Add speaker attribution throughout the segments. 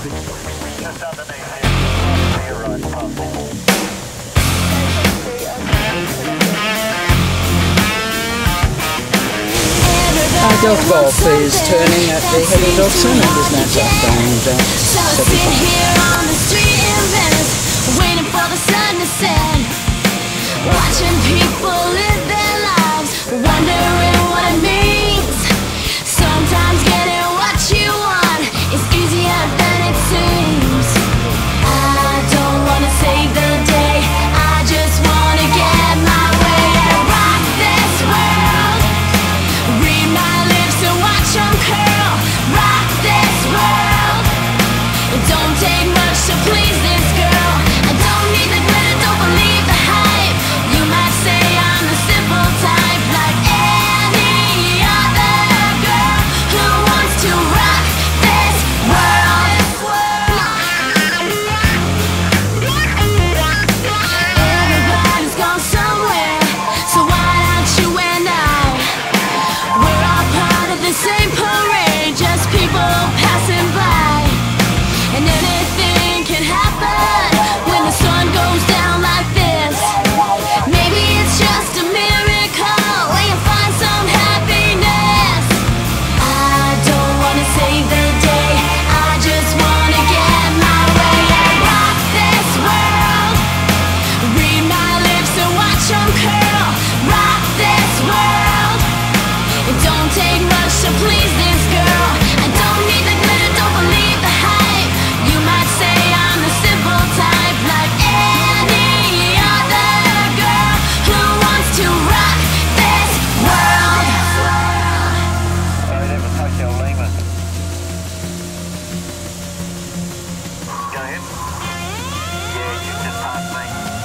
Speaker 1: Just underneath here. You're right, past.
Speaker 2: Golf Golf is turning at the head of Dobson and is now southbound 75.
Speaker 3: Here on the street in Venice, waiting for the sun to set, watching people live their lives, wondering what it means. Sometimes getting what you want is easier than it seems. I don't wanna save the day, I just wanna get my way and rock this world. Read my lips and watch them curl. Rock this world. It don't take much to please this girl. I don't need the glitter, don't believe the hype. You might say I'm the simple type, like any other girl who wants to rock this world. Everybody's gone somewhere, so why don't you and I? We're all part of the same parade, just people passing by. And anything can happen when the sun goes down like this. Maybe it's just a miracle where you find some happiness. I don't wanna save the day, I just wanna get my way and rock this world. Read my lips and watch them curl. Rock this world. It don't take much to please this girl. I don't need the glitter, don't believe the hype. You might say I'm the simple type, like any other girl who wants to rock this world.
Speaker 1: Sorry, that was Tokyo Lima. Go ahead. Yeah, you just passed me.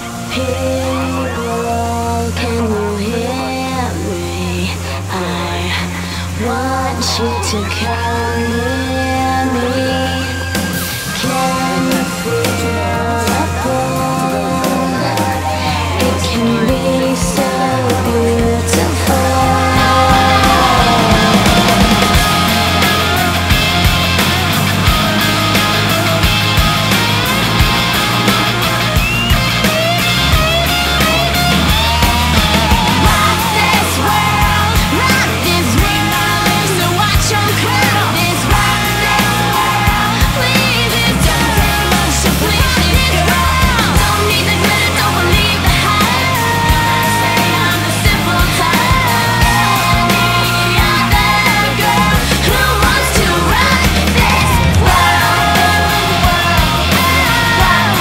Speaker 3: People, can you hear me? I want you to come near me. Can you feel the pull? It can be so beautiful. Rock this world, rock this world, so watch 'em curl. This rock this world, please, it don't take much to please this girl. Don't need the glitter, don't believe the hype. Say I'm the simple type, any other girl who wants to rock this world. Rock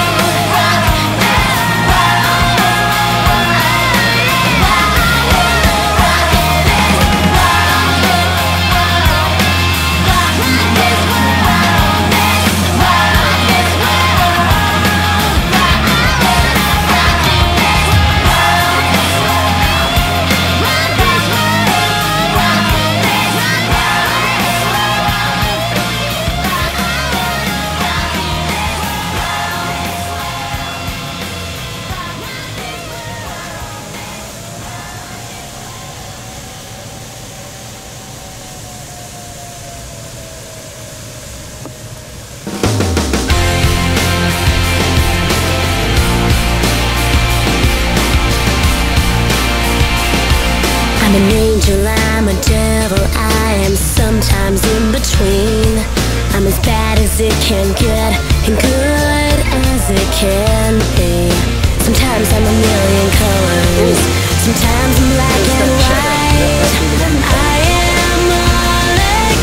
Speaker 3: I'm an angel, I'm a devil, I am sometimes in between. I'm as bad as it can get, and good as it can be. Sometimes I'm a million colors, sometimes I'm black and white. I am all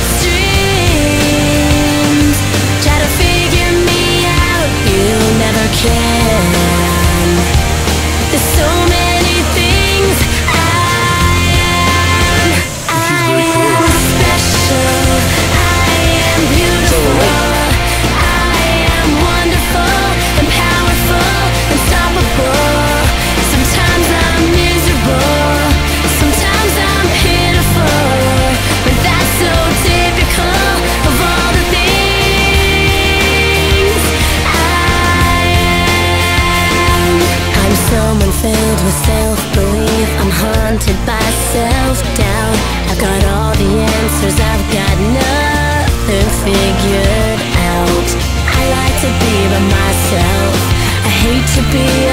Speaker 3: extremes. Try to figure me out, you never can. There's so many things I am special, I am beautiful, I am wonderful and powerful, unstoppable. Sometimes I'm miserable, sometimes I'm pitiful. to be